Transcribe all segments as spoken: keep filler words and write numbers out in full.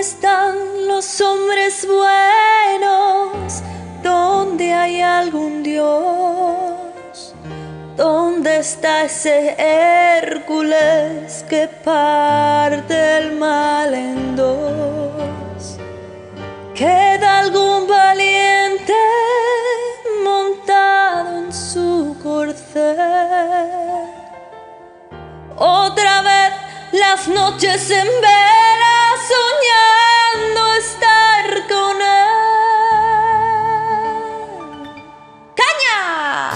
están los hombres buenos? ¿Dónde hay algún Dios? ¿Dónde está ese Hércules que parte el mal en dos? ¿Queda algún valiente montado en su corcel? Otra vez las noches en vela soñando estar con él. ¡Caña!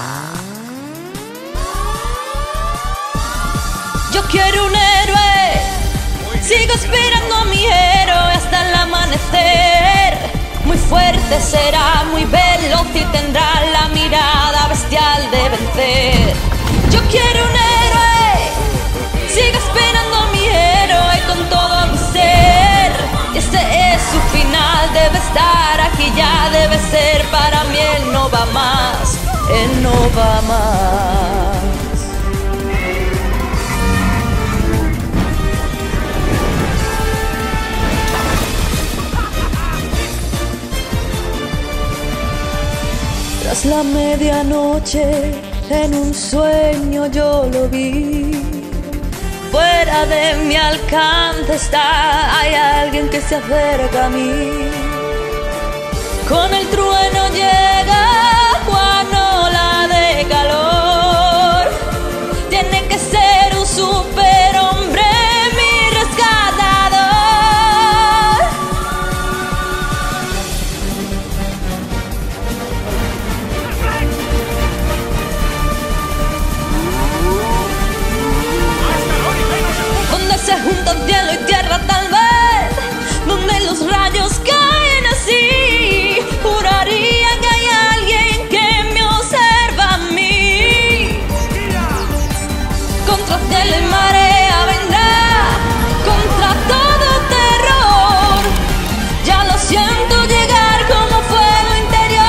Yo quiero un héroe, sigo esperando a mi héroe hasta el amanecer. Muy fuerte será, muy veloz y tendrá la mirada bestial de vencer. Yo quiero un héroe, sigo esperando a mi héroe con todo mi ser. Ese es su final, debe estar aquí ya, debe ser para mí. Él no va más, él no va más. Tras la medianoche, en un sueño yo lo vi. Fuera de mi alcance está, hay alguien que se acerca a mí. Con el trueno llega cuando la de calor. Tiene que ser un superhombre, mi rescatador. Donde se juntan cielo y tierra tal vez, donde los rayos caen así, juraría que hay alguien que me observa a mí. Contra cielo y marea vendrá, contra todo terror. Ya lo siento llegar como fuego interior.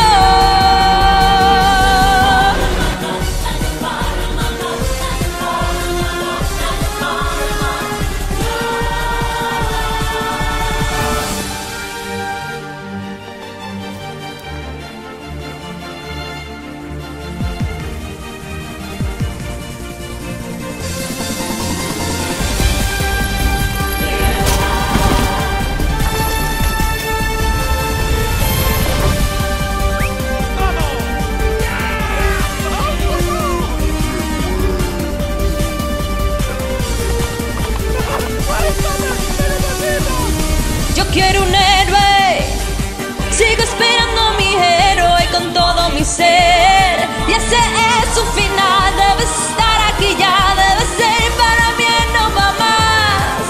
Yo quiero un héroe, sigo esperando a mi héroe con todo mi ser. Y ese es su final, debe estar aquí ya, debe ser para mí, él no va más.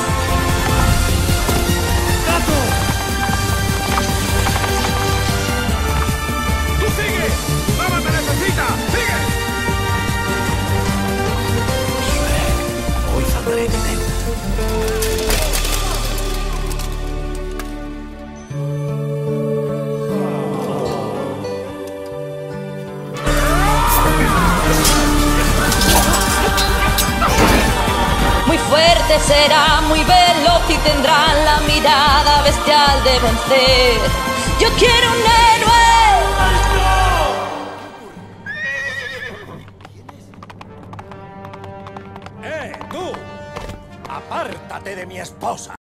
¡Gato! ¡Tú sigue! ¡Tu mamá me necesita! ¡Sigue! Hoy saldré de él. Muy fuerte será, muy veloz y tendrá la mirada bestial de vencer. Yo quiero un héroe. ¡Eh, tú! ¡Apártate de mi esposa!